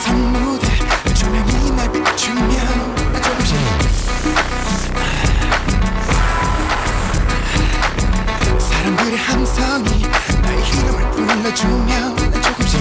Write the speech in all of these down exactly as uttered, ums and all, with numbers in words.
선 무대 조명이 날 비추면 나 조금씩 사람들의 함성이 나의 이름을 불러주면 난 조금씩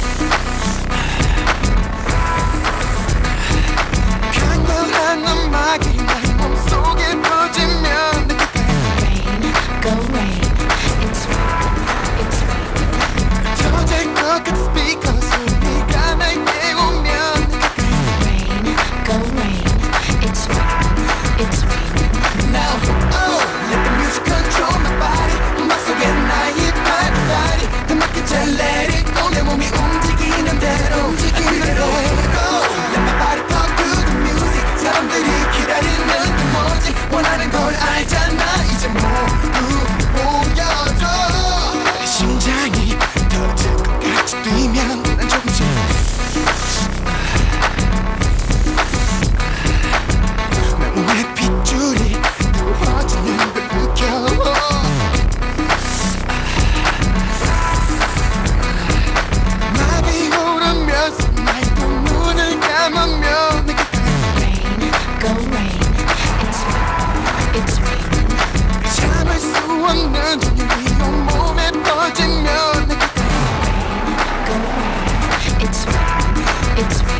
강렬한 음악이 나의 몸속에 퍼지면 난 Rain, go rain. It's rain, it's rain. 터질 것 같은 스피커 소리가 날 깨우면 Rain, go rain. It's rain, it's rain. Now, oh, let the music control my body. 음악 속에 나의 발발이 더 맞게 잘 let it go. 내 몸이 움직이는 대로 움직이는 대로 go. Let my body talk to the music. 사람들이 기다리는 게 뭐지 원하는 걸 알잖아. 이제 모두 보여줘. 내 심장이 터질 것 같이 뛰면 난 조금씩 내 몸의 핏줄이 부러지는 걸 느껴. 마비 오르면서 나의 두 눈을 감으면 내게 Rain, go rain. It's rain, it's rain. 참을 수 없는 전율이 온몸에 퍼지면 내게 Go rain. It's rain, it's rain.